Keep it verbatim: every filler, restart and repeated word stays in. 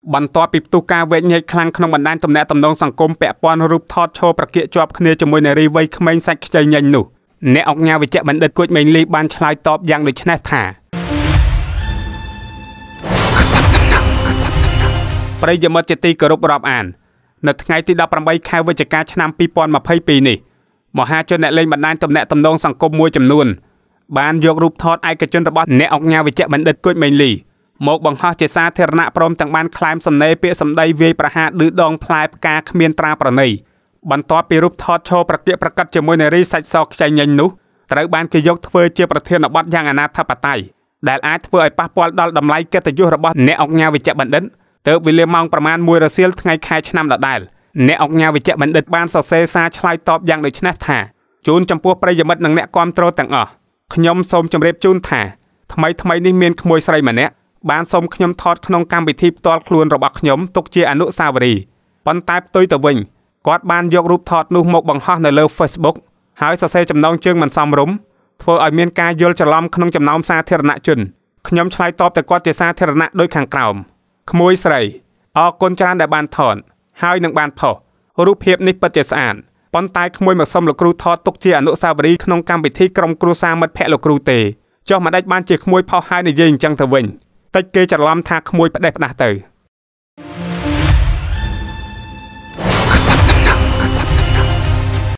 បន្ទាប់ពីផ្ទុះការវែកញែកខ្លាំងក្នុងបណ្ដាញទំនាក់ទំនងសង្គមពាក់ព័ន្ធរូបថតឈរប្រកៀកជាប់គ្នាជាមួយនារីវ័យក្មេងសាច់ខ្ចីញញនោះអ្នកអង្គការវិជ្ជបណ្ឌិតគួចមេងលីបានឆ្លើយតបយ៉ាងដូចនេះថាប្រិយមិត្តជាទីគោរពរាប់អាននៅថ្ងៃទីដប់ប្រាំបីខែវិច្ឆិកាឆ្នាំពីរពាន់ម្ភៃពីរនេះមហាជនអ្នកលេងបណ្ដាញទំនាក់ទំនងសង្គមមួយចំនួនបានយករូបថតឯកជនរបស់អ្នកអង្គការវិជ្ជបណ្ឌិតគួចមេងលីមកបង្ហោះជាសាធារណៈព្រមទាំងបានក្លែមសំណេរពាក្យសម្ដីវាយប្រហារឌឺដងផ្លែផ្កាគ្មានត្រាប្រណីបន្ទាប់ពីរូបថតឈរប្រកៀកប្រកាត់ជាមួយនារីសាច់សខ្ចីញញនោះត្រូវបានគេយកធ្វើជាប្រធានបទយ៉ាងអនាធិបតេយ្យដែលអាចធ្វើឲ្យប៉ះពាល់ដល់តម្លៃកិត្តិយសរបស់អ្នកអង្គការវិជ្ជបណ្ឌិតទៅវេលាម៉ោងប្រមាណមួយរសៀលថ្ងៃខែឆ្នាំដដែលអ្នកអង្គការវិជ្ជបណ្ឌិតបានសរសេរសារឆ្លើយតបយ៉ាងដូចនេះថាជូនចំពោះប្រិយមិត្តនិងអ្នកគាំទ្រទាំងអស់ខ្ញុំសូមជម្រាបជូនថាថ្មីថ្មីនេះមានក្មួយស្រីម្នាក់បានសូមខ្ញុំថតក្នុងកម្មវិធីផ្ទាល់ខ្លួនរបស់ខ្ញុំទុកជាអនុស្សាវរីយ៍ប៉ុន្តែផ្ទុយទៅវិញគាត់បានយករូបថតនោះមកបង្ហោះនៅលើ Facebook ហើយសរសេរចំណងជើងមិនសមរម្យធ្វើឲ្យមានការយល់ច្រឡំក្នុងចំណោមសាធារណជនខ្ញុំឆ្លើយតបទៅគាត់ជាសាធារណៈដូចខាងក្រោមក្មួយស្រីអរគុណច្រើនដែលបានថតហើយនឹងបានផុសរូបភាពនេះពិតជាស្អាតប៉ុន្តែក្មួយមកសុំលោកគ្រូថតទុកជាអនុស្សាវរីយ៍ក្នុងកម្មវិធីក្រុមគ្រួសារមិត្តភ័ក្តិលោកគ្រូទេចុះមិនដេចបានជាក្មួយផុសហើយនិយាយអញ្ចឹងទៅវិញតិចគេច្រឡំថាក្មួយផ្ដេសផ្ដាស់ទៅ